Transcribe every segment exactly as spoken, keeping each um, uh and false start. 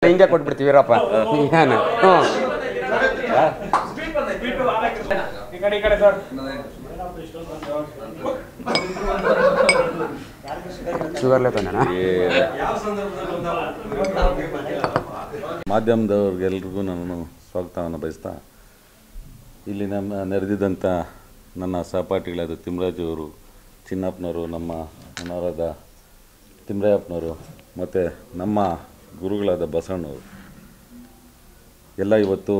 ಹಿಂಗೆ ಕೊಟ್ಬಿಡ್ತೀವಿರಪ್ಪ ಏನು ಶುಗರ್ಲೆ ತಂದಣ್ಣ. ಮಾಧ್ಯಮದವ್ರಿಗೆಲ್ರಿಗೂ ನಾನು ಸ್ವಾಗತವನ್ನು ಬಯಸ್ತಾ, ಇಲ್ಲಿ ನಮ್ಮ ನೆರೆದಿದ್ದಂಥ ನನ್ನ ಸಹಪಾಠಿಗಳಾದ ತಿಮ್ಮರಾಜು ಅವರು, ಚಿನ್ನಪ್ಪನವರು, ನಮ್ಮ ಮನೋರಾದ ತಿಮ್ಮರಾಯಪ್ಪನವರು ಮತ್ತು ನಮ್ಮ ಗುರುಗಳಾದ ಬಸವಣ್ಣವರು ಎಲ್ಲ ಇವತ್ತು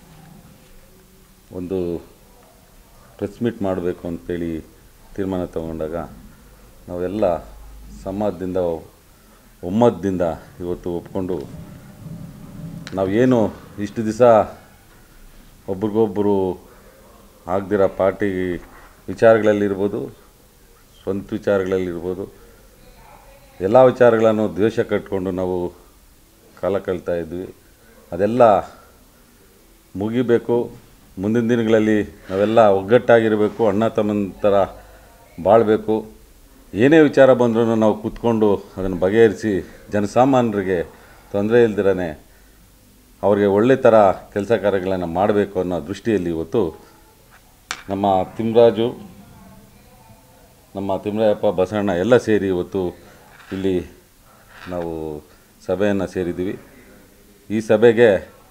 ಒಂದು ಪ್ರೆಸ್ ಮೀಟ್ ಮಾಡಬೇಕು ಅಂತೇಳಿ ತೀರ್ಮಾನ ತಗೊಂಡಾಗ ನಾವೆಲ್ಲ ಸಮಾಜದಿಂದ ಒಮ್ಮತದಿಂದ ಇವತ್ತು ಒಪ್ಕೊಂಡು ನಾವೇನು ಇಷ್ಟು ದಿವಸ ಒಬ್ರಿಗೊಬ್ಬರು ಆಗದಿರೋ ಪಾರ್ಟಿ ವಿಚಾರಗಳಲ್ಲಿರ್ಬೋದು, ಸ್ವಂತ ವಿಚಾರಗಳಲ್ಲಿರ್ಬೋದು, ಎಲ್ಲ ವಿಚಾರಗಳನ್ನು ದ್ವೇಷ ಕಟ್ಕೊಂಡು ನಾವು ಕಾಲ ಕಳ್ತಾ ಇದ್ವಿ. ಅದೆಲ್ಲ ಮುಗಿಬೇಕು. ಮುಂದಿನ ದಿನಗಳಲ್ಲಿ ನಾವೆಲ್ಲ ಒಗ್ಗಟ್ಟಾಗಿರಬೇಕು, ಅಣ್ಣ ತಮ್ಮನ ಥರ ಬಾಳಬೇಕು. ಏನೇ ವಿಚಾರ ಬಂದರೂ ನಾವು ಕೂತ್ಕೊಂಡು ಅದನ್ನು ಬಗೆಹರಿಸಿ ಜನಸಾಮಾನ್ಯರಿಗೆ ತೊಂದರೆ ಇಲ್ದಿರೇ ಅವ್ರಿಗೆ ಒಳ್ಳೆ ಥರ ಕೆಲಸ ಕಾರ್ಯಗಳನ್ನು ಮಾಡಬೇಕು ಅನ್ನೋ ದೃಷ್ಟಿಯಲ್ಲಿ ಇವತ್ತು ನಮ್ಮ ತಿಮ್ಮರಾಜು, ನಮ್ಮ ತಿಮ್ಮರಾಯಪ್ಪ, ಬಸವಣ್ಣ ಎಲ್ಲ ಸೇರಿ ಇವತ್ತು ಇಲ್ಲಿ ನಾವು ಸಭೆಯನ್ನು ಸೇರಿದ್ದೀವಿ. ಈ ಸಭೆಗೆ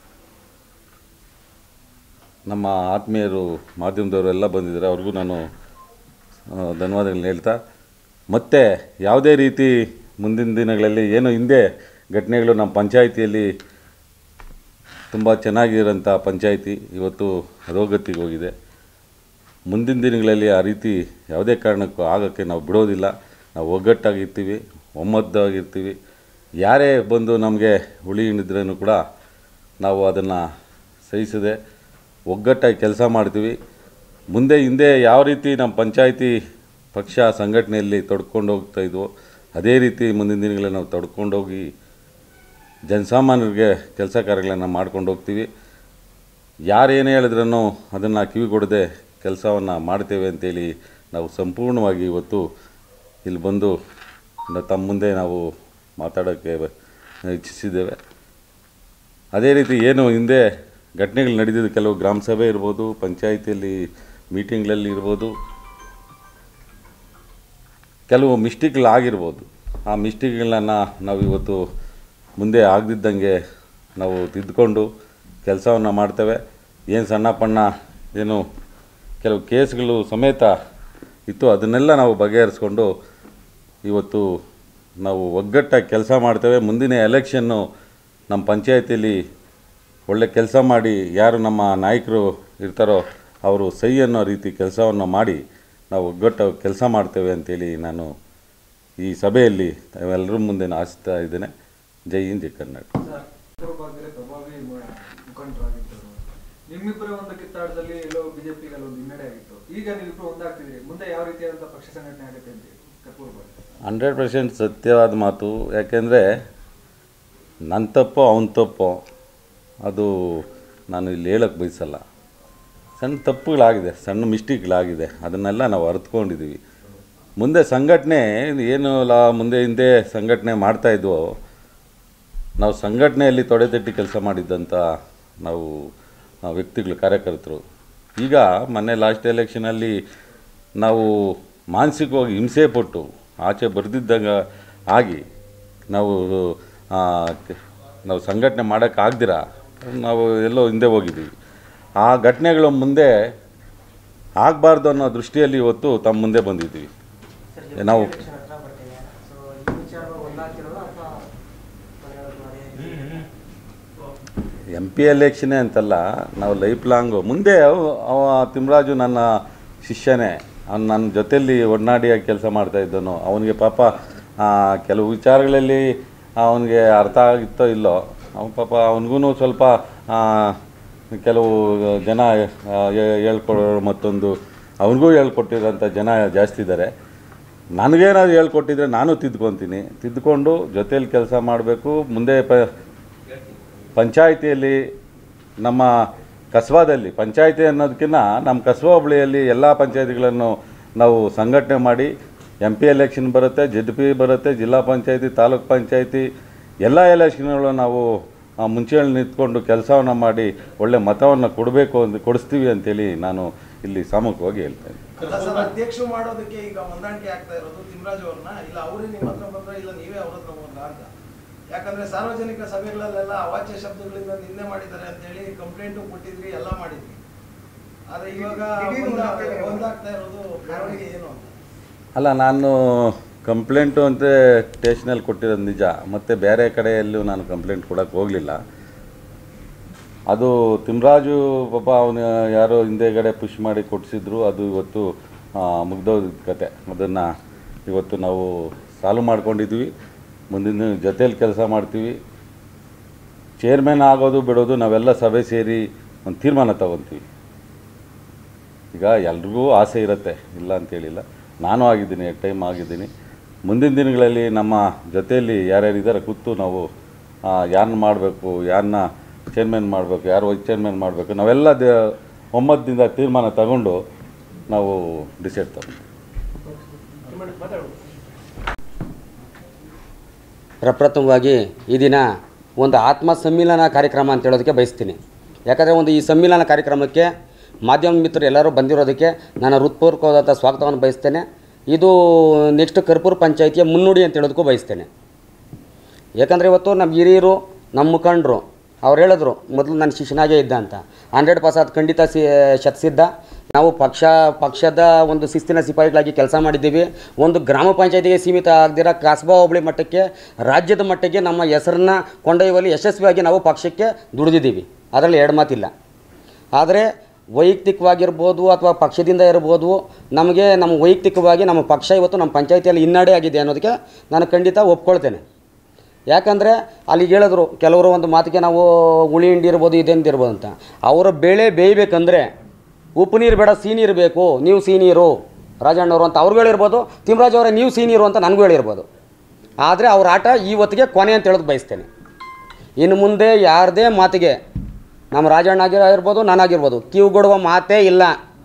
ನಮ್ಮ ಆತ್ಮೀಯರು ಮಾಧ್ಯಮದವರು ಎಲ್ಲ ಬಂದಿದ್ದಾರೆ, ಅವ್ರಿಗೂ ನಾನು ಧನ್ಯವಾದಗಳನ್ನ ಹೇಳ್ತಾ, ಮತ್ತು ಯಾವುದೇ ರೀತಿ ಮುಂದಿನ ದಿನಗಳಲ್ಲಿ ಏನು ಹಿಂದೆ ಘಟನೆಗಳು ನಮ್ಮ ಪಂಚಾಯಿತಿಯಲ್ಲಿ ತುಂಬ ಚೆನ್ನಾಗಿರೋಂಥ ಪಂಚಾಯಿತಿ ಇವತ್ತು ಅಧೋಗತಿಗೆ ಹೋಗಿದೆ. ಮುಂದಿನ ದಿನಗಳಲ್ಲಿ ಆ ರೀತಿ ಯಾವುದೇ ಕಾರಣಕ್ಕೂ ಆಗೋಕ್ಕೆ ನಾವು ಬಿಡೋದಿಲ್ಲ. ನಾವು ಒಗ್ಗಟ್ಟಾಗಿರ್ತೀವಿ, ಒಮ್ಮತವಾಗಿರ್ತೀವಿ. ಯಾರೇ ಬಂದು ನಮಗೆ ಹುಳಿ ಹಿಡಿದ್ರೂ ಕೂಡ ನಾವು ಅದನ್ನು ಸಹಿಸದೆ ಒಗ್ಗಟ್ಟಾಗಿ ಕೆಲಸ ಮಾಡ್ತೀವಿ. ಮುಂದೆ ಹಿಂದೆ ಯಾವ ರೀತಿ ನಮ್ಮ ಪಂಚಾಯಿತಿ ಪಕ್ಷ ಸಂಘಟನೆಯಲ್ಲಿ ತೊಡ್ಕೊಂಡು ಹೋಗ್ತಾಯಿದ್ವೋ ಅದೇ ರೀತಿ ಮುಂದಿನ ದಿನಗಳಲ್ಲಿ ನಾವು ತೊಡ್ಕೊಂಡೋಗಿ ಜನಸಾಮಾನ್ಯರಿಗೆ ಕೆಲಸ ಕಾರ್ಯಗಳನ್ನು ಮಾಡ್ಕೊಂಡು ಹೋಗ್ತೀವಿ. ಯಾರೇನೇ ಹೇಳಿದ್ರೂ ಅದನ್ನು ಕಿವಿಗೊಡದೆ ಕೆಲಸವನ್ನು ಮಾಡ್ತೇವೆ ಅಂತೇಳಿ ನಾವು ಸಂಪೂರ್ಣವಾಗಿ ಇವತ್ತು ಇಲ್ಲಿ ಬಂದು ತಮ್ಮ ಮುಂದೆ ನಾವು ಮಾತಾಡೋಕ್ಕೆ ಇಚ್ಛಿಸಿದ್ದೇವೆ. ಅದೇ ರೀತಿ ಏನು ಹಿಂದೆ ಘಟನೆಗಳು ನಡೆದಿದ್ದು, ಕೆಲವು ಗ್ರಾಮ ಸಭೆ ಇರ್ಬೋದು, ಪಂಚಾಯಿತಿಯಲ್ಲಿ ಮೀಟಿಂಗ್ಗಳಲ್ಲಿ ಇರ್ಬೋದು, ಕೆಲವು ಮಿಸ್ಟೇಕ್ಗಳಾಗಿರ್ಬೋದು. ಆ ಮಿಸ್ಟೇಕ್ಗಳನ್ನ ನಾವು ಇವತ್ತು ಮುಂದೆ ಆಗದಿದ್ದಂಗೆ ನಾವು ತಿದ್ದುಕೊಂಡು ಕೆಲಸವನ್ನು ಮಾಡ್ತೇವೆ. ಏನು ಸಣ್ಣ ಪಣ್ಣ ಏನು ಕೆಲವು ಕೇಸ್ಗಳು ಸಮೇತ ಇತ್ತು, ಅದನ್ನೆಲ್ಲ ನಾವು ಬಗೆಹರಿಸ್ಕೊಂಡು ಇವತ್ತು ನಾವು ಒಗ್ಗಟ್ಟಾಗಿ ಕೆಲಸ ಮಾಡ್ತೇವೆ. ಮುಂದಿನ ಎಲೆಕ್ಷನ್ನು ನಮ್ಮ ಪಂಚಾಯಿತಿಯಲ್ಲಿ ಒಳ್ಳೆ ಕೆಲಸ ಮಾಡಿ ಯಾರು ನಮ್ಮ ನಾಯಕರು ಇರ್ತಾರೋ ಅವರು ಸೈ ಅನ್ನೋ ರೀತಿ ಕೆಲಸವನ್ನು ಮಾಡಿ ನಾವು ಒಗ್ಗಟ್ಟಾಗಿ ಕೆಲಸ ಮಾಡ್ತೇವೆ ಅಂತೇಳಿ ನಾನು ಈ ಸಭೆಯಲ್ಲಿ ಎಲ್ಲರ ಮುಂದೆ ಆಶಿಸ್ತಾ ಇದ್ದೇನೆ. ಜೈ ಹಿಂದ್, ಜೈ ಕರ್ನಾಟಕ. ನಿಮ್ಮಿಬ್ಬರ ಒಂದು ಕಿತ್ತಾಟದಲ್ಲಿ ಎಲ್ಲೋ ಬಿಜೆಪಿಗೆ ಒಂದು ಹಿನ್ನಡೆ ಆಗಿತ್ತು. ಈಗ ನೀವಿಬ್ಬರು ಒಂದಾಗ್ತಿದ್ರಿ, ಮುಂದೆ ಯಾವ ರೀತಿಯಾದಂಥ ಪಕ್ಷ ಸಂಘಟನೆ ಆಗುತ್ತೆ ಅಂತ ಕರ್ಪೂರ್ ಬಾಗಿ ಹಂಡ್ರೆಡ್ ಪರ್ಸೆಂಟ್ ಸತ್ಯವಾದ ಮಾತು. ಯಾಕೆಂದರೆ ನನ್ನ ತಪ್ಪು ಅವನ ತಪ್ಪು ಅದು ನಾನು ಇಲ್ಲಿ ಹೇಳೋಕ್ಕೆ ಬಯಸಲ್ಲ. ಸಣ್ಣ ತಪ್ಪುಗಳಾಗಿದೆ, ಸಣ್ಣ ಮಿಸ್ಟೇಕ್ಗಳಾಗಿದೆ, ಅದನ್ನೆಲ್ಲ ನಾವು ಅರ್ಥಕೊಂಡಿದ್ದೀವಿ. ಮುಂದೆ ಸಂಘಟನೆ ಏನು ಲಾ ಮುಂದೆ ಹಿಂದೆ ಸಂಘಟನೆ ಮಾಡ್ತಾಯಿದ್ವೋ, ನಾವು ಸಂಘಟನೆಯಲ್ಲಿ ತೊಡೆತಟ್ಟಿ ಕೆಲಸ ಮಾಡಿದ್ದಂಥ ನಾವು ವ್ಯಕ್ತಿಗಳು, ಕಾರ್ಯಕರ್ತರು. ಈಗ ಮೊನ್ನೆ ಲಾಸ್ಟ್ ಎಲೆಕ್ಷನಲ್ಲಿ ನಾವು ಮಾನಸಿಕವಾಗಿ ಹಿಂಸೆ ಪಟ್ಟು ಆಚೆ ಬರೆದಿದ್ದಾಗ ಆಗಿ ನಾವು ನಾವು ಸಂಘಟನೆ ಮಾಡೋಕ್ಕಾಗ್ದಿರ ನಾವು ಎಲ್ಲೋ ಹಿಂದೆ ಹೋಗಿದ್ದೀವಿ. ಆ ಘಟನೆಗಳು ಮುಂದೆ ಆಗಬಾರ್ದು ಅನ್ನೋ ದೃಷ್ಟಿಯಲ್ಲಿ ಇವತ್ತು ತಮ್ಮ ಮುಂದೆ ಬಂದಿದ್ದೀವಿ. ನಾವು ಎಂ ಪಿ ಎಲೆಕ್ಷನೇ ಅಂತಲ್ಲ, ನಾವು ಲೈಫ್ ಲಾಂಗು ಮುಂದೆ ಅವ ತಿಮ್ಮರಾಜು ನನ್ನ ಶಿಷ್ಯನೇ, ಅವ್ನು ನನ್ನ ಜೊತೆಯಲ್ಲಿ ಒಡನಾಡಿಯಾಗಿ ಕೆಲಸ ಮಾಡ್ತಾಯಿದ್ದನು. ಅವನಿಗೆ ಪಾಪ ಕೆಲವು ವಿಚಾರಗಳಲ್ಲಿ ಅವನಿಗೆ ಅರ್ಥ ಆಗಿತ್ತೋ ಇಲ್ಲೋ, ಅವನ ಪಾಪ ಅವನಿಗೂ ಸ್ವಲ್ಪ ಕೆಲವು ಜನ ಹೇಳ್ಕೊಡೋರು, ಮತ್ತೊಂದು ಅವನಿಗೂ ಹೇಳ್ಕೊಟ್ಟಿರೋಂಥ ಜನ ಜಾಸ್ತಿ ಇದ್ದಾರೆ. ನನಗೇನಾದ್ರು ಹೇಳ್ಕೊಟ್ಟಿದ್ರೆ ನಾನು ತಿದ್ಕೊತೀನಿ, ತಿದ್ದುಕೊಂಡು ಜೊತೇಲಿ ಕೆಲಸ ಮಾಡಬೇಕು. ಮುಂದೆ ಪ ಪಂಚಾಯಿತಿಯಲ್ಲಿ ನಮ್ಮ ಕಸ್ಬಾದಲ್ಲಿ, ಪಂಚಾಯಿತಿ ಅನ್ನೋದಕ್ಕಿಂತ ನಮ್ಮ ಕಸ್ಬಾ ಹೋಬಳಿಯಲ್ಲಿ ಎಲ್ಲ ಪಂಚಾಯಿತಿಗಳನ್ನು ನಾವು ಸಂಘಟನೆ ಮಾಡಿ, ಎಂ ಪಿ ಎಲೆಕ್ಷನ್ ಬರುತ್ತೆ, ಜೆಡ್ ಪಿ ಬರುತ್ತೆ, ಜಿಲ್ಲಾ ಪಂಚಾಯಿತಿ, ತಾಲೂಕು ಪಂಚಾಯಿತಿ ಎಲ್ಲ ಎಲೆಕ್ಷನ್ಗಳು ನಾವು ಮುಂಚೆಯಲ್ಲಿ ನಿಂತ್ಕೊಂಡು ಕೆಲಸವನ್ನು ಮಾಡಿ ಒಳ್ಳೆ ಮತವನ್ನು ಕೊಡಬೇಕು ಅಂತ ಕೊಡಿಸ್ತೀವಿ ಅಂತೇಳಿ ನಾನು ಇಲ್ಲಿ ಸಾಮೂಹಿಕವಾಗಿ ಹೇಳ್ತೇನೆ. ಅಧ್ಯಕ್ಷರು ಮಾಡೋದಕ್ಕೆ ಈಗ ಹೊಂದಾಣಿಕೆ ಆಗ್ತಾ ಇರೋದು ತಿಮ್ಮರಾಜ್ ಅವ್ರನ್ನ, ಇಲ್ಲ ಅವರೇ ನಿಮ್ಮ ಹತ್ರ ಬಂದ್ರೆ, ಇಲ್ಲ ನೀವೇ ಅವ್ರ ಹತ್ರ ಹೋದ್ರ ಅಂತ? ಯಾಕಂದ್ರೆ ಸಾರ್ವಜನಿಕ ಸಭೆಗಳಲ್ಲೆಲ್ಲ ಅವಾಚ್ಯ ಶಬ್ದಗಳಿಂದ ನಿಂದೆ ಮಾಡಿದ್ದಾರೆ ಅಂತ ಹೇಳಿ ಕಂಪ್ಲೇಂಟು ಕೊಟ್ಟಿದ್ರಿ, ಎಲ್ಲ ಮಾಡಿದ್ರಿ. ಆದ್ರೆ ಇವಾಗ ಒಂದಾಗ್ತಾ ಇರೋದು ಕಾರಣಕ್ಕೆ ಏನು ಅಂತ? ಅಲ್ಲ, ನಾನು ಕಂಪ್ಲೇಂಟು ಅಂತ ಸ್ಟೇಷನಲ್ಲಿ ಕೊಟ್ಟಿರೋದು ನಿಜ, ಮತ್ತು ಬೇರೆ ಕಡೆಯಲ್ಲೂ ನಾನು ಕಂಪ್ಲೇಂಟ್ ಕೊಡೋಕ್ಕೆ ಹೋಗಲಿಲ್ಲ. ಅದು ತಿಮ್ಮರಾಜು ಪಾಪ ಅವನು ಯಾರೋ ಹಿಂದೆಗಡೆ ಪುಷ್ ಮಾಡಿ ಕೊಡಿಸಿದ್ರು, ಅದು ಇವತ್ತು ಮುಗ್ದೋದ ಕತೆ. ಅದನ್ನು ಇವತ್ತು ನಾವು ಸಾಲ್ವ್ ಮಾಡ್ಕೊಂಡಿದ್ವಿ, ಮುಂದಿನ ಜೊತೇಲಿ ಕೆಲಸ ಮಾಡ್ತೀವಿ. ಚೇರ್ಮನ್ ಆಗೋದು ಬಿಡೋದು ನಾವೆಲ್ಲ ಸಭೆ ಸೇರಿ ಒಂದು ತೀರ್ಮಾನ ತಗೊತೀವಿ. ಈಗ ಎಲ್ರಿಗೂ ಆಸೆ ಇರುತ್ತೆ, ಇಲ್ಲ ಅಂತೇಳಿಲ್ಲ. ನಾನು ಆಗಿದ್ದೀನಿ, ಟೈಮ್ ಆಗಿದ್ದೀನಿ. ಮುಂದಿನ ದಿನಗಳಲ್ಲಿ ನಮ್ಮ ಜೊತೆಯಲ್ಲಿ ಯಾರ್ಯಾರಿದ್ದಾರೆ ಕೂತು ನಾವು ಯಾರನ್ನ ಮಾಡಬೇಕು, ಯಾರನ್ನ ಚೇರ್ಮನ್ ಮಾಡಬೇಕು, ಯಾರು ವೈಸ್ ಚೇರ್ಮನ್ ಮಾಡಬೇಕು, ನಾವೆಲ್ಲ ದ ಒಮ್ಮತದಿಂದ ತೀರ್ಮಾನ ತಗೊಂಡು ನಾವು ಡಿಸೈಡ್ ತಗೊಂಡು ಪ್ರಪ್ರಥಮವಾಗಿ ಈ ದಿನ ಒಂದು ಆತ್ಮ ಸಮ್ಮಿಲನ ಕಾರ್ಯಕ್ರಮ ಅಂತ ಹೇಳೋದಕ್ಕೆ ಬಯಸ್ತೀನಿ. ಯಾಕಂದರೆ ಒಂದು ಈ ಸಮ್ಮಿಲನ ಕಾರ್ಯಕ್ರಮಕ್ಕೆ ಮಾಧ್ಯಮ ಮಿತ್ರರು ಎಲ್ಲರೂ ಬಂದಿರೋದಕ್ಕೆ ನಾನು ಹೃತ್ಪೂರ್ವಕವಾದಂಥ ಸ್ವಾಗತವನ್ನು ಬಯಸ್ತೇನೆ. ಇದು ನೆಕ್ಸ್ಟ್ ಕರ್ಪೂರ ಪಂಚಾಯಿತಿಯ ಮುನ್ನುಡಿ ಅಂತ ಹೇಳೋದಕ್ಕೂ ಬಯಸ್ತೇನೆ. ಯಾಕಂದರೆ ಇವತ್ತು ನಮ್ಮ ಹಿರಿಯರು, ನಮ್ಮ ಮುಖಂಡರು ಅವ್ರು ಹೇಳಿದ್ರು, ಮೊದಲು ನನ್ನ ಶಿಷ್ಯನಾಗೇ ಇದ್ದ ಅಂತ. ಹಂಡ್ರೆಡ್ ಪರ್ಸೆಂಟ್ ಖಂಡಿತ ಸಿ ಶತಸಿದ್ಧ. ನಾವು ಪಕ್ಷ ಪಕ್ಷದ ಒಂದು ಶಿಸ್ತಿನ ಸಿಪಾಯಿಗಳಾಗಿ ಕೆಲಸ ಮಾಡಿದ್ದೀವಿ. ಒಂದು ಗ್ರಾಮ ಪಂಚಾಯತಿಗೆ ಸೀಮಿತ ಆಗದಿರ ಕಸ್ಬಾ ಹೋಬಳಿ ಮಟ್ಟಕ್ಕೆ, ರಾಜ್ಯದ ಮಟ್ಟಕ್ಕೆ ನಮ್ಮ ಹೆಸರನ್ನ ಕೊಂಡೊಯ್ಯುವಲ್ಲಿ ಯಶಸ್ವಿಯಾಗಿ ನಾವು ಪಕ್ಷಕ್ಕೆ ದುಡಿದಿದ್ದೀವಿ, ಅದರಲ್ಲಿ ಎರಡು ಮಾತಿಲ್ಲ. ಆದರೆ ವೈಯಕ್ತಿಕವಾಗಿರ್ಬೋದು ಅಥವಾ ಪಕ್ಷದಿಂದ ಇರ್ಬೋದು, ನಮಗೆ ನಮ್ಮ ವೈಯಕ್ತಿಕವಾಗಿ ನಮ್ಮ ಪಕ್ಷ ಇವತ್ತು ನಮ್ಮ ಪಂಚಾಯತಿಯಲ್ಲಿ ಹಿನ್ನಡೆ ಆಗಿದೆ ಅನ್ನೋದಕ್ಕೆ ನಾನು ಖಂಡಿತ ಒಪ್ಕೊಳ್ತೇನೆ. ಯಾಕಂದರೆ ಅಲ್ಲಿಗೆ ಹೇಳಿದ್ರು ಕೆಲವರು ಒಂದು ಮಾತಿಗೆ ನಾವು ಹುಳಿ ಹಿಂಡಿ ಇರ್ಬೋದು, ಇದೆಂದಿರ್ಬೋದು ಅಂತ. ಅವರ ಬೇಳೆ ಬೇಯಬೇಕಂದ್ರೆ ಉಪ್ಪು ನೀರು ಬೇಡ, ಸಿಹಿ ನೀರು ಬೇಕು, ನೀವು ಸಿಹಿ ನೀರು ರಾಜಣ್ಣವರು ಅಂತ ಅವ್ರಿಗೂ ಹೇಳಿರ್ಬೋದು, ತಿಮ್ಮರಾಜ್ ಅವರೇ ನೀವು ಸಿಹಿ ನೀರು ಅಂತ ನನಗೂ ಹೇಳಿರ್ಬೋದು. ಆದರೆ ಅವ್ರ ಆಟ ಇವತ್ತಿಗೆ ಕೊನೆ ಅಂತ ಹೇಳೋದು ಬಯಸ್ತೇನೆ. ಇನ್ನು ಮುಂದೆ ಯಾರದೇ ಮಾತಿಗೆ ನಮ್ಮ ರಾಜಣ್ಣ ಆಗಿರ್ಬೋದು, ನಾನಾಗಿರ್ಬೋದು ಕಿವುಗೊಡುವ ಮಾತೇ ಇಲ್ಲ.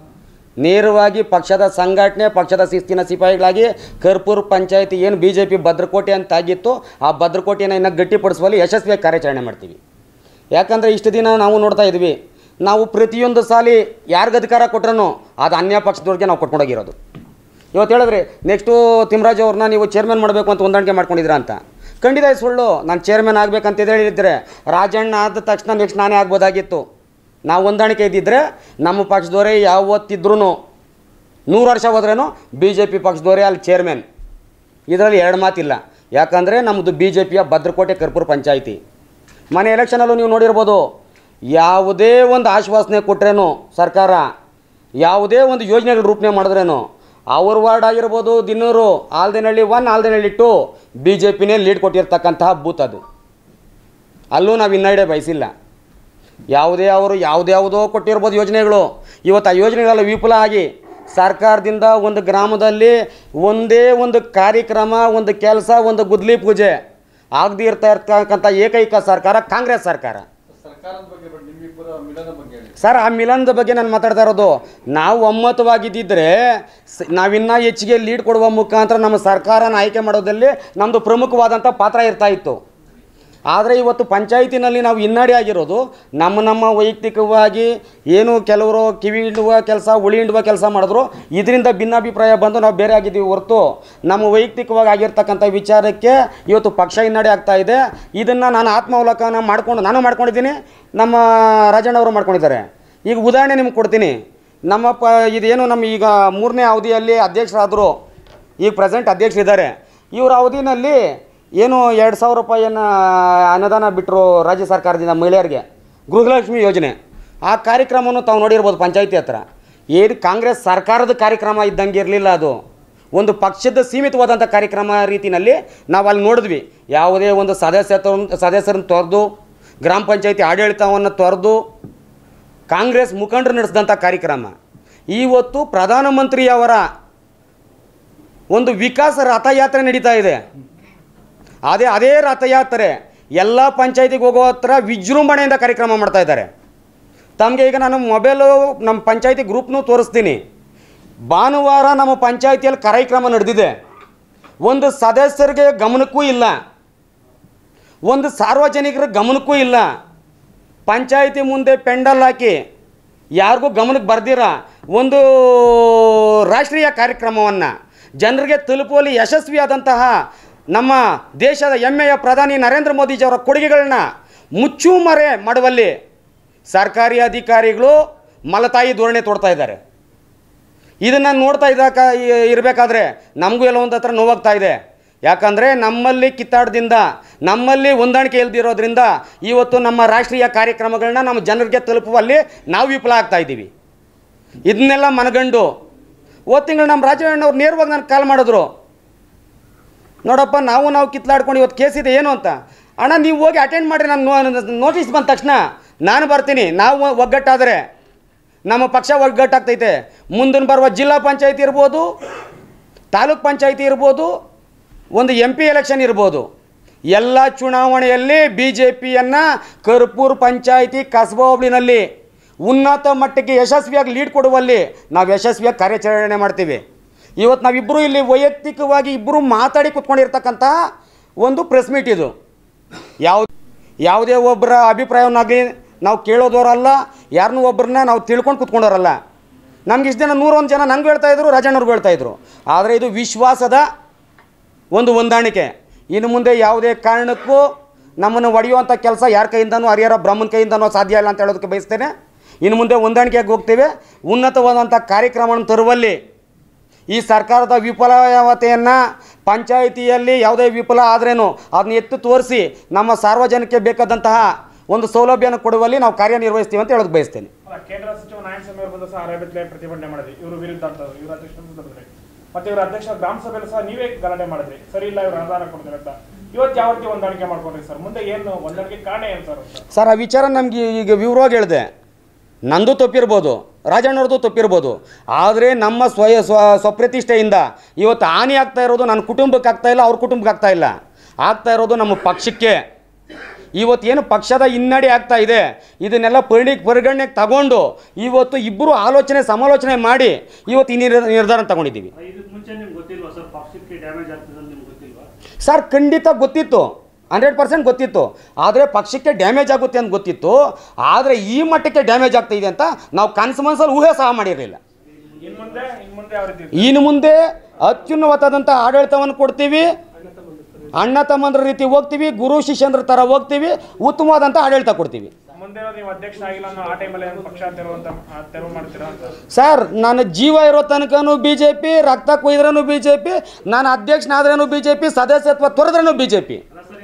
ನೇರವಾಗಿ ಪಕ್ಷದ ಸಂಘಟನೆ, ಪಕ್ಷದ ಶಿಸ್ತಿನ ಸಿಪಾಯಿಗಳಾಗಿ ಕರ್ಪೂರ ಪಂಚಾಯಿತಿ ಏನು ಬಿ ಜೆ ಪಿ ಭದ್ರಕೋಟೆ ಅಂತ ಆಗಿತ್ತು, ಆ ಭದ್ರಕೋಟೆಯನ್ನು ಇನ್ನು ಗಟ್ಟಿಪಡಿಸುವಲ್ಲಿ ಯಶಸ್ವಿಯಾಗಿ ಕಾರ್ಯಾಚರಣೆ ಮಾಡ್ತೀವಿ. ಯಾಕಂದರೆ ಇಷ್ಟು ದಿನ ನಾವು ನೋಡ್ತಾ ಇದ್ವಿ, ನಾವು ಪ್ರತಿಯೊಂದು ಸಾಲಿ ಯಾರಿಗೆ ಅಧಿಕಾರ ಕೊಟ್ರೂ ಅದು ಅನ್ಯ ಪಕ್ಷದವ್ರಿಗೆ ನಾವು ಕೊಟ್ಕೊಂಡೋಗಿರೋದು. ಇವತ್ತು ಹೇಳಿದ್ರಿ ನೆಕ್ಸ್ಟು ತಿಮ್ಮರಾಜ್ ಅವ್ರನ್ನ ನೀವು ಚೇರ್ಮನ್ ಮಾಡಬೇಕು ಅಂತ ಹೊಂದಾಣಿಕೆ ಮಾಡ್ಕೊಂಡಿದ್ದೀರಾ ಅಂತ. ಖಂಡಿತ ಸುಳ್ಳು. ನಾನು ಚೇರ್ಮನ್ ಆಗಬೇಕಂತ ಹೇಳಿದ್ರೆ ರಾಜಣ್ಣ ಆದ ತಕ್ಷಣ ನೆಕ್ಸ್ಟ್ ನಾನೇ ಆಗ್ಬೋದಾಗಿತ್ತು. ನಾವು ಹೊಂದಾಣಿಕೆ ಇದ್ದಿದ್ದರೆ ನಮ್ಮ ಪಕ್ಷದವರೇ ಯಾವತ್ತಿದ್ರೂ ನೂರು ವರ್ಷ ಹೋದ್ರೇನು ಬಿ ಜೆ ಪಿ ಪಕ್ಷದವರೇ ಅಲ್ಲಿ ಚೇರ್ಮನ್, ಇದರಲ್ಲಿ ಎರಡು ಮಾತಿಲ್ಲ. ಯಾಕಂದರೆ ನಮ್ಮದು ಬಿ ಜೆ ಪಿಯ ಭದ್ರಕೋಟೆ ಕರ್ಪೂರ ಪಂಚಾಯಿತಿ. ಮನೆ ಎಲೆಕ್ಷನಲ್ಲೂ ನೀವು ನೋಡಿರ್ಬೋದು, ಯಾವುದೇ ಒಂದು ಆಶ್ವಾಸನೆ ಕೊಟ್ರೇನು ಸರ್ಕಾರ, ಯಾವುದೇ ಒಂದು ಯೋಜನೆಗಳ ರೂಪಣೆ ಮಾಡಿದ್ರೇನು, ಅವ್ರ ವಾರ್ಡ್ ಆಗಿರ್ಬೋದು, Dinnur, Aldenahalli one, Aldenahalli two, B J ಪಿನೇ ಲೀಡ್ ಕೊಟ್ಟಿರ್ತಕ್ಕಂತಹ ಬೂತ್ ಅದು. ಅಲ್ಲೂ ನಾವು ಹಿನ್ನಡೆ ಬಯಸಿಲ್ಲ. ಯಾವುದೇ ಅವರು ಯಾವುದ್ಯಾವುದೋ ಕೊಟ್ಟಿರ್ಬೋದು ಯೋಜನೆಗಳು, ಇವತ್ತು ಆ ಯೋಜನೆಗಳೆಲ್ಲ ವಿಫಲ ಆಗಿ ಸರ್ಕಾರದಿಂದ ಒಂದು ಗ್ರಾಮದಲ್ಲಿ ಒಂದೇ ಒಂದು ಕಾರ್ಯಕ್ರಮ, ಒಂದು ಕೆಲಸ, ಒಂದು ಗುದ್ಲಿ ಪೂಜೆ ಆಗದೇ ಇರ್ತಾ ಇರ್ತಕ್ಕಂಥ ಏಕೈಕ ಸರ್ಕಾರ ಕಾಂಗ್ರೆಸ್ ಸರ್ಕಾರ. ಸರ್, ಆ ಮಿಲನದ ಬಗ್ಗೆ ನಾನು ಮಾತಾಡ್ತಾ ಇರೋದು. ನಾವು ಒಮ್ಮತವಾಗಿದ್ದಿದ್ರೆ ನಾವಿನ್ನೂ ಹೆಚ್ಚಿಗೆ ಲೀಡ್ ಕೊಡುವ ಮುಖಾಂತರ ನಮ್ಮ ಸರ್ಕಾರನ ಆಯ್ಕೆ ಮಾಡೋದಲ್ಲಿ ನಮ್ಮದು ಪ್ರಮುಖವಾದಂಥ ಪಾತ್ರ ಇರ್ತಾ ಇತ್ತು. ಆದರೆ ಇವತ್ತು ಪಂಚಾಯಿತಿನಲ್ಲಿ ನಾವು ಹಿನ್ನಡೆ ಆಗಿರೋದು ನಮ್ಮ ನಮ್ಮ ವೈಯಕ್ತಿಕವಾಗಿ ಏನು ಕೆಲವರು ಕಿವಿ ಹಿಂಡುವ ಕೆಲಸ, ಉಳಿ ಹಿಂಡುವ ಕೆಲಸ ಮಾಡಿದ್ರು, ಇದರಿಂದ ಭಿನ್ನಾಭಿಪ್ರಾಯ ಬಂದು ನಾವು ಬೇರೆ ಆಗಿದ್ದೀವಿ ಹೊರತು ನಮ್ಮ ವೈಯಕ್ತಿಕವಾಗಿ ಆಗಿರ್ತಕ್ಕಂಥ ವಿಚಾರಕ್ಕೆ ಇವತ್ತು ಪಕ್ಷ ಹಿನ್ನಡೆ ಆಗ್ತಾ ಇದೆ. ಇದನ್ನು ನಾನು ಆತ್ಮಾವಲೋಕನ ಮಾಡ್ಕೊಂಡು ನಾನು ಮಾಡ್ಕೊಂಡಿದ್ದೀನಿ, ನಮ್ಮ ರಾಜಣ್ಣವರು ಮಾಡ್ಕೊಂಡಿದ್ದಾರೆ. ಈಗ ಉದಾಹರಣೆ ನಿಮ್ಗೆ ಕೊಡ್ತೀನಿ. ನಮ್ಮ ಪ ಇದೇನು ನಮ್ಮ ಈಗ ಮೂರನೇ ಅವಧಿಯಲ್ಲಿ ಅಧ್ಯಕ್ಷರಾದರು, ಈಗ ಪ್ರೆಸೆಂಟ್ ಅಧ್ಯಕ್ಷರಿದ್ದಾರೆ. ಇವರ ಅವಧಿನಲ್ಲಿ ಏನು ಎರಡು ಸಾವಿರ ರೂಪಾಯಿಯನ್ನು ಅನುದಾನ ಬಿಟ್ಟರು ರಾಜ್ಯ ಸರ್ಕಾರದಿಂದ ಮಹಿಳೆಯರಿಗೆ, ಗೃಹಲಕ್ಷ್ಮಿ ಯೋಜನೆ. ಆ ಕಾರ್ಯಕ್ರಮವನ್ನು ತಾವು ನೋಡಿರ್ಬೋದು ಪಂಚಾಯಿತಿ ಹತ್ರ. ಏನು ಕಾಂಗ್ರೆಸ್ ಸರ್ಕಾರದ ಕಾರ್ಯಕ್ರಮ ಇದ್ದಂಗೆ ಇರಲಿಲ್ಲ, ಅದು ಒಂದು ಪಕ್ಷದ ಸೀಮಿತವಾದಂಥ ಕಾರ್ಯಕ್ರಮ ರೀತಿಯಲ್ಲಿ ನಾವು ಅಲ್ಲಿ ನೋಡಿದ್ವಿ. ಯಾವುದೇ ಒಂದು ಸದಸ್ಯತ್ವ ಸದಸ್ಯರನ್ನು ತೊರೆದು, ಗ್ರಾಮ ಪಂಚಾಯಿತಿ ಆಡಳಿತವನ್ನು ತೊರೆದು ಕಾಂಗ್ರೆಸ್ ಮುಖಂಡರು ನಡೆಸಿದಂಥ ಕಾರ್ಯಕ್ರಮ. ಇವತ್ತು ಪ್ರಧಾನಮಂತ್ರಿಯವರ ಒಂದು ವಿಕಾಸ ರಥಯಾತ್ರೆ ನಡೀತಾ ಇದೆ. ಅದೇ ಅದೇ ರಥಯಾತ್ರೆ ಎಲ್ಲ ಪಂಚಾಯತಿಗೆ ಹೋಗೋ ಹತ್ರ ವಿಜೃಂಭಣೆಯಿಂದ ಕಾರ್ಯಕ್ರಮ ಮಾಡ್ತಾ ಇದ್ದಾರೆ. ತಮಗೆ ಈಗ ನಾನು ಮೊಬೈಲು ನಮ್ಮ ಪಂಚಾಯತಿ ಗ್ರೂಪ್ನೂ ತೋರಿಸ್ತೀನಿ. ಭಾನುವಾರ ನಮ್ಮ ಪಂಚಾಯತಿಯಲ್ಲಿ ಕಾರ್ಯಕ್ರಮ ನಡೆದಿದೆ, ಒಂದು ಸದಸ್ಯರಿಗೆ ಗಮನಕ್ಕೂ ಇಲ್ಲ. ಒಂದು ಸಾರ್ವಜನಿಕರ ಗಮನಕ್ಕೂ ಇಲ್ಲ. ಪಂಚಾಯಿತಿ ಮುಂದೆ ಪೆಂಡಲ್ ಹಾಕಿ ಯಾರಿಗೂ ಗಮನಕ್ಕೆ ಬರ್ದಿರ ಒಂದು ರಾಷ್ಟ್ರೀಯ ಕಾರ್ಯಕ್ರಮವನ್ನು ಜನರಿಗೆ ತಲುಪುವಲ್ಲಿ ಯಶಸ್ವಿಯಾದಂತಹ ನಮ್ಮ ದೇಶದ ಹೆಮ್ಮೆಯ ಪ್ರಧಾನಿ ನರೇಂದ್ರ ಮೋದಿಜಿಯವರ ಕೊಡುಗೆಗಳನ್ನ ಮುಚ್ಚುಮರೆ ಮಾಡುವಲ್ಲಿ ಸರ್ಕಾರಿ ಅಧಿಕಾರಿಗಳು ಮಲತಾಯಿ ಧೋರಣೆ ತೋಡ್ತಾ ಇದ್ದಾರೆ. ಇದನ್ನು ನೋಡ್ತಾ ಇದ್ದಾಗ ಇರಬೇಕಾದ್ರೆ ನಮಗೂ ಎಲ್ಲ ಒಂದು ಹತ್ರ ನೋವಾಗ್ತಾ ಇದೆ. ಯಾಕಂದರೆ ನಮ್ಮಲ್ಲಿ ಕಿತ್ತಾಟದಿಂದ ನಮ್ಮಲ್ಲಿ ಹೊಂದಾಣಿಕೆ ಇಲ್ದಿರೋದ್ರಿಂದ ಇವತ್ತು ನಮ್ಮ ರಾಷ್ಟ್ರೀಯ ಕಾರ್ಯಕ್ರಮಗಳನ್ನ ನಮ್ಮ ಜನರಿಗೆ ತಲುಪುವಲ್ಲಿ ನಾವು ವಿಫಲ ಆಗ್ತಾ ಇದ್ದೀವಿ. ಇದನ್ನೆಲ್ಲ ಮನಗಂಡು ಹೋದ ತಿಂಗಳು ನಮ್ಮ ರಾಜಣ್ಣವ್ರು ನೇರವಾಗಿ ನಾನು ಕಾಲ್ ಮಾಡಿದ್ರು, ನೋಡಪ್ಪ ನಾವು ನಾವು ಕಿತ್ಲಾಡ್ಕೊಂಡು ಇವತ್ತು ಕೇಸ್ ಇದೆ ಏನು ಅಂತ. ಅಣ್ಣ ನೀವು ಹೋಗಿ ಅಟೆಂಡ್ ಮಾಡಿರಿ, ನಾನು ನೋಟಿಸ್ ಬಂದ ತಕ್ಷಣ ನಾನು ಬರ್ತೀನಿ. ನಾವು ಒಗ್ಗಟ್ಟಾದರೆ ನಮ್ಮ ಪಕ್ಷ ಒಗ್ಗಟ್ಟಾಗ್ತೈತೆ. ಮುಂದಿನ ಬರುವ ಜಿಲ್ಲಾ ಪಂಚಾಯತಿ ಇರ್ಬೋದು, ತಾಲೂಕ್ ಪಂಚಾಯತಿ ಇರ್ಬೋದು, ಒಂದು ಎಂ ಪಿ ಎಲೆಕ್ಷನ್ ಇರ್ಬೋದು, ಎಲ್ಲ ಚುನಾವಣೆಯಲ್ಲಿ ಬಿ ಜೆ ಪಿಯನ್ನು ಕರ್ಪೂರ್ ಪಂಚಾಯಿತಿ ಕಸಬಾ ಹೋಬಳಿನಲ್ಲಿ ಉನ್ನತ ಮಟ್ಟಕ್ಕೆ ಯಶಸ್ವಿಯಾಗಿ ಲೀಡ್ ಕೊಡುವಲ್ಲಿ ನಾವು ಯಶಸ್ವಿಯಾಗಿ ಕಾರ್ಯಾಚರಣೆ ಮಾಡ್ತೀವಿ. ಇವತ್ತು ನಾವಿಬ್ಬರು ಇಲ್ಲಿ ವೈಯಕ್ತಿಕವಾಗಿ ಇಬ್ಬರು ಮಾತಾಡಿ ಕೂತ್ಕೊಂಡಿರ್ತಕ್ಕಂಥ ಒಂದು ಪ್ರೆಸ್ ಮೀಟ್ ಇದು. ಯಾವ ಯಾವುದೇ ಒಬ್ಬರ ಅಭಿಪ್ರಾಯವನ್ನಾಗಲಿ ನಾವು ಕೇಳೋದವರಲ್ಲ, ಯಾರನ್ನೂ ಒಬ್ಬರನ್ನ ನಾವು ತಿಳ್ಕೊಂಡು ಕೂತ್ಕೊಂಡವರಲ್ಲ. ನಮ್ಗೆ ಇಷ್ಟು ಜನ ನೂರೊಂದು ಜನ ನಂಗೆ ಹೇಳ್ತಾಯಿದ್ರು, ರಾಜಣ್ಣವ್ರಿಗೆ ಹೇಳ್ತಾಯಿದ್ರು. ಆದರೆ ಇದು ವಿಶ್ವಾಸದ ಒಂದು ಹೊಂದಾಣಿಕೆ. ಇನ್ನು ಮುಂದೆ ಯಾವುದೇ ಕಾರಣಕ್ಕೂ ನಮ್ಮನ್ನು ಒಡೆಯುವಂಥ ಕೆಲಸ ಯಾರ ಕೈಯಿಂದನೂ ಹರಿಹರ ಬ್ರಹ್ಮನ ಕೈಯಿಂದನೂ ಸಾಧ್ಯ ಇಲ್ಲ ಅಂತ ಹೇಳೋದಕ್ಕೆ ಬಯಸ್ತೇನೆ. ಇನ್ನು ಮುಂದೆ ಹೊಂದಾಣಿಕೆಯಾಗಿ ಹೋಗ್ತೇವೆ. ಉನ್ನತವಾದಂಥ ಕಾರ್ಯಕ್ರಮವನ್ನು ತರುವಲ್ಲಿ ಈ ಸರ್ಕಾರದ ವಿಫಲತೆಯನ್ನು ಪಂಚಾಯಿತಿಯಲ್ಲಿ ಯಾವುದೇ ವಿಫಲ ಆದ್ರೇನು ಅದನ್ನ ಎತ್ತು ತೋರಿಸಿ ನಮ್ಮ ಸಾರ್ವಜನಿಕರಿಗೆ ಬೇಕಾದಂತಹ ಒಂದು ಸೌಲಭ್ಯನ ಕೊಡುವಲ್ಲಿ ನಾವು ಕಾರ್ಯನಿರ್ವಹಿಸ್ತೀವಿ ಅಂತ ಹೇಳೋದಕ್ಕೆ ಬಯಸ್ತೇನೆ. ಕೇಂದ್ರ ಸಚಿವ ನಾರಾಯಣಸ್ವಾಮಿ ಅವರು ಬಂದು ಸಹ ಅರೆಬೆತ್ತಲೆ ಪ್ರತಿಭಟನೆ ಮಾಡಿದ್ರಿ ಇವರು ವಿರುದ್ಧ ಅಂತ ಇವರ ಅಧ್ಯಕ್ಷ ಮತ್ತೆ ಇವರ ಅಧ್ಯಕ್ಷ ಗ್ರಾಮ ಸಭೆಯಲ್ಲಿ ಸಹ ನೀವೇ ಗಲಾಟೆ ಮಾಡಿದ್ರಿ, ಸರಿ ಇಲ್ಲ ಇವರು ಅನುದಾನ ಕೊಡ್ತಾರೆ ಅಂತ. ಇವತ್ತು ಯಾವ ರೀತಿ ಹೊಂದಾಣಿಕೆ ಮಾಡ್ಕೊಂಡ್ರಿ ಸರ್? ಮುಂದೆ ಏನು ಹೊಂದಾಣಿಕೆ ಕಾರಣ ಏನು ಸರ್? ಸರ್ ಆ ವಿಚಾರ ನಮ್ಗೆ ಈಗ ವಿವರವಾಗಿ ಹೇಳಿದೆ. ನಂದು ತಪ್ಪಿರ್ಬೋದು, ರಾಜಣ್ಣವ್ರದ್ದು ತಪ್ಪಿರ್ಬೋದು, ಆದರೆ ನಮ್ಮ ಸ್ವಯ ಸ್ವ ಸ್ವಪ್ರತಿಷ್ಠೆಯಿಂದ ಇವತ್ತು ಹಾನಿ ಆಗ್ತಾ ಇರೋದು ನನ್ನ ಕುಟುಂಬಕ್ಕೆ ಆಗ್ತಾ ಇಲ್ಲ, ಅವ್ರ ಕುಟುಂಬಕ್ಕೆ ಆಗ್ತಾ ಇಲ್ಲ, ಆಗ್ತಾ ಇರೋದು ನಮ್ಮ ಪಕ್ಷಕ್ಕೆ. ಇವತ್ತೇನು ಪಕ್ಷದ ಹಿನ್ನಡೆ ಆಗ್ತಾ ಇದೆ ಇದನ್ನೆಲ್ಲ ಪರಿಣಿ ಪರಿಗಣನೆಗೆ ತಗೊಂಡು ಇವತ್ತು ಇಬ್ಬರು ಆಲೋಚನೆ ಸಮಾಲೋಚನೆ ಮಾಡಿ ಇವತ್ತು ಈ ನಿರ್ಧಾರ ತಗೊಂಡಿದ್ದೀವಿ. ಸರ್ ಖಂಡಿತ ಗೊತ್ತಿತ್ತು, ಹಂಡ್ರೆಡ್ ಪರ್ಸೆಂಟ್ ಗೊತ್ತಿತ್ತು. ಆದರೆ ಪಕ್ಷಕ್ಕೆ ಡ್ಯಾಮೇಜ್ ಆಗುತ್ತೆ ಅಂತ ಗೊತ್ತಿತ್ತು. ಆದರೆ ಈ ಮಟ್ಟಕ್ಕೆ ಡ್ಯಾಮೇಜ್ ಆಗ್ತಾ ಇದೆ ಅಂತ ನಾವು ಕನಸು ಮನಸ್ಸಲ್ಲಿ ಊಹೆ ಸಹ ಮಾಡಿರಲಿಲ್ಲ. ಇನ್ನು ಮುಂದೆ ಅತ್ಯುನ್ನತವಾದಂಥ ಆಡಳಿತವನ್ನು ಕೊಡ್ತೀವಿ, ಅಣ್ಣ ತಮ್ಮಂದ್ರ ರೀತಿ ಹೋಗ್ತೀವಿ, ಗುರು ಶಿಷ್ಯಂದ್ರ ಥರ ಹೋಗ್ತೀವಿ, ಉತ್ತಮವಾದಂಥ ಆಡಳಿತ ಕೊಡ್ತೀವಿ. ಸರ್ ನಾನು ಜೀವ ಇರೋ ತನಕನೂ ಬಿ ಜೆ ಪಿ, ರಕ್ತ ಕೊಯ್ದ್ರೂ ಬಿ ಜೆ ಪಿ, ನಾನು ಅಧ್ಯಕ್ಷನಾದ್ರೂ ಬಿ ಜೆ ಪಿ, ಸದಸ್ಯತ್ವ ತೊರೆದ್ರೂ ಬಿ ಜೆ ಪಿ.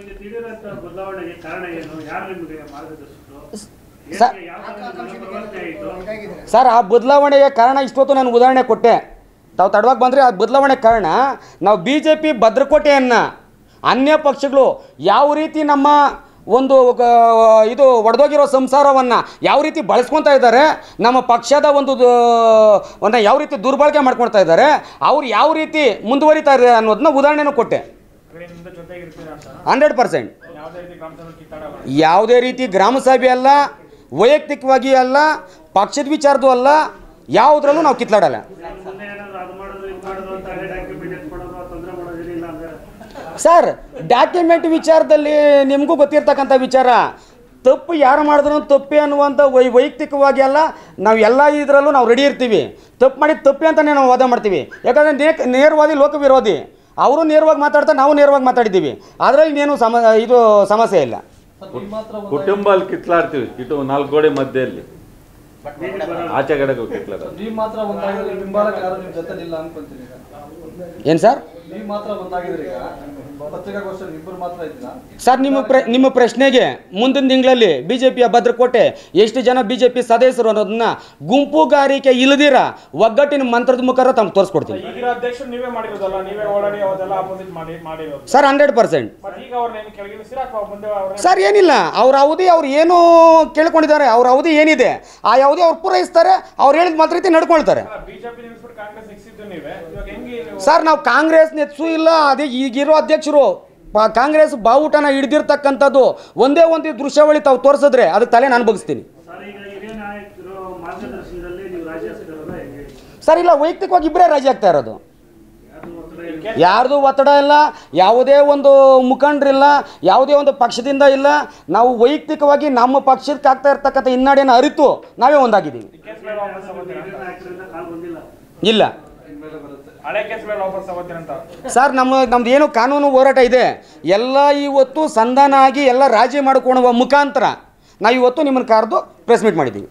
ಸರ್ ಆ ಬದಲಾವಣೆಗೆ ಕಾರಣ ಇಷ್ಟೊತ್ತು ನಾನು ಉದಾಹರಣೆ ಕೊಟ್ಟೆ, ತಾವು ತಡವಾಗಿ ಬಂದರೆ ಆ ಬದಲಾವಣೆ ಕಾರಣ ನಾವು ಬಿ ಜೆ ಪಿ ಭದ್ರಕೋಟೆಯನ್ನು ಅನ್ಯ ಪಕ್ಷಗಳು ಯಾವ ರೀತಿ ನಮ್ಮ ಒಂದು ಇದು ಒಡೆದೋಗಿರೋ ಸಂಸಾರವನ್ನು ಯಾವ ರೀತಿ ಬಳಸ್ಕೊತಾ ಇದ್ದಾರೆ, ನಮ್ಮ ಪಕ್ಷದ ಒಂದು ಒಂದು ಯಾವ ರೀತಿ ದುರ್ಬಳಕೆ ಮಾಡ್ಕೊಳ್ತಾ ಇದ್ದಾರೆ, ಅವ್ರು ಯಾವ ರೀತಿ ಮುಂದುವರಿತಾ ಇದ್ದಾರೆ ಅನ್ನೋದನ್ನ ಉದಾಹರಣೆನೂ ಕೊಟ್ಟೆ. ಹಂಡ್ರೆಡ್ ಪರ್ಸೆಂಟ್ ಯಾವುದೇ ರೀತಿ ಗ್ರಾಮ ಸಭೆ ಅಲ್ಲ, ವೈಯಕ್ತಿಕವಾಗಿ ಅಲ್ಲ, ಪಕ್ಷದ ವಿಚಾರದ್ದು ಅಲ್ಲ, ಯಾವುದ್ರಲ್ಲೂ ನಾವು ಕಿತ್ಲಾಡಲ್ಲ. ಸರ್ ಡಾಕ್ಯುಮೆಂಟ್ ವಿಚಾರದಲ್ಲಿ ನಿಮಗೂ ಗೊತ್ತಿರ್ತಕ್ಕಂಥ ವಿಚಾರ, ತಪ್ಪು ಯಾರು ಮಾಡಿದ್ರು ತಪ್ಪೆ ಅನ್ನುವಂಥ ವೈ ವೈಯಕ್ತಿಕವಾಗಿ ಅಲ್ಲ, ನಾವು ಎಲ್ಲ ಇದರಲ್ಲೂ ನಾವು ರೆಡಿ ಇರ್ತೀವಿ. ತಪ್ಪು ಮಾಡಿದ ತಪ್ಪೆ ಅಂತಲೇ ನಾವು ವಾದ ಮಾಡ್ತೀವಿ. ಯಾಕಂದರೆ ನೇ ನೇರವಾದಿ ಲೋಕ ವಿರೋಧಿ, ಅವರು ನೇರವಾಗಿ ಮಾತಾಡ್ತಾರೆ, ನಾವು ನೇರವಾಗಿ ಮಾತಾಡಿದ್ದೀವಿ. ಅದರಲ್ಲಿ ಇನ್ನೇನು ಸಮ ಇದು ಸಮಸ್ಯೆ ಇಲ್ಲ. ಕುಟುಂಬ ಅಲ್ಲಿ ಕಿತ್ಲಾಡ್ತೀವಿ, ಇಟ್ಟು ನಾಲ್ಕು ಗೋಡೆ ಮಧ್ಯೆಯಲ್ಲಿ ಆಚೆ ಕಡೆ ಕಿತ್ಲಾಡ. ಏನು ಸರ್ ಸರ್ ನಿಮ್ಮ ಪ್ರ ನಿಮ್ಮ ಪ್ರಶ್ನೆಗೆ ಮುಂದಿನ ತಿಂಗಳಲ್ಲಿ ಬಿ ಜೆ ಪಿಯ ಭದ್ರಕೋಟೆ ಎಷ್ಟು ಜನ ಬಿ ಜೆ ಪಿ ಸದಸ್ಯರು ಅನ್ನೋದನ್ನ ಗುಂಪುಗಾರಿಕೆ ಇಲ್ಲದಿರ ಒಗ್ಗಟ್ಟಿನ ಮಂತ್ರದ ಮುಖಾಂತರ ತಮ್ಗೆ ತೋರಿಸ್ಕೊಡ್ತೀನಿ ಸರ್. ಹಂಡ್ರೆಡ್ ಪರ್ಸೆಂಟ್ ಸರ್ ಏನಿಲ್ಲ, ಅವ್ರ ಅವಧಿ ಅವ್ರು ಏನು ಕೇಳ್ಕೊಂಡಿದ್ದಾರೆ, ಅವ್ರ ಅವಧಿ ಏನಿದೆ ಆ ಅವಧಿ ಅವ್ರು ಪೂರೈಸ್ತಾರೆ, ಅವ್ರು ಹೇಳಿದ ಮಾತ್ರ ರೀತಿ ನಡ್ಕೊಳ್ತಾರೆ. ಸರ್ ನಾವು ಕಾಂಗ್ರೆಸ್ ನೆಚ್ಚು ಇಲ್ಲ, ಅದೇ ಈಗಿರೋ ಅಧ್ಯಕ್ಷರು ಕಾಂಗ್ರೆಸ್ ಬಾವುಟನ ಹಿಡಿದಿರ್ತಕ್ಕಂಥದ್ದು ಒಂದೇ ಒಂದು ದೃಶ್ಯಾವಳಿ ತಾವು ತೋರಿಸಿದ್ರೆ ಅದಕ್ಕೆ ತಲೆ ನಾನು ಬಗ್ಸ್ತೀನಿ ಸರ್. ಇಲ್ಲ ವೈಯಕ್ತಿಕವಾಗಿ ಇಬ್ಬರೇ ರಾಜಿ ಆಗ್ತಾ ಇರೋದು ಯಾರ್ದು ಒತ್ತಡ ಇಲ್ಲ, ಯಾವುದೇ ಒಂದು ಮುಖಂಡರಿಲ್ಲ, ಯಾವುದೇ ಒಂದು ಪಕ್ಷದಿಂದ ಇಲ್ಲ. ನಾವು ವೈಯಕ್ತಿಕವಾಗಿ ನಮ್ಮ ಪಕ್ಷಕ್ಕೆ ಆಗ್ತಾ ಇರ್ತಕ್ಕಂಥ ಹಿನ್ನಡೆಯನ್ನು ಅರಿತು ನಾವೇ ಒಂದಾಗಿದ್ದೀವಿ. ಇಲ್ಲ ಹಳೆ ಕೇಸ್ ಮೇಲೆ ವಾಪಸ್ ತಗೋತೀರಂತ ಸರ್, ನಮ್ಮ ನಮ್ದು ಏನು ಕಾನೂನು ಹೋರಾಟ ಇದೆ ಎಲ್ಲ ಇವತ್ತು ಸಂಧಾನ ಆಗಿ ಎಲ್ಲ ರಾಜಿ ಮಾಡಿಕೊಳ್ಳುವ ಮುಖಾಂತರ ನಾವು ಇವತ್ತು ನಿಮ್ಮನ್ನು ಕರೆದು ಪ್ರೆಸ್ ಮೀಟ್ ಮಾಡಿದ್ದೀವಿ.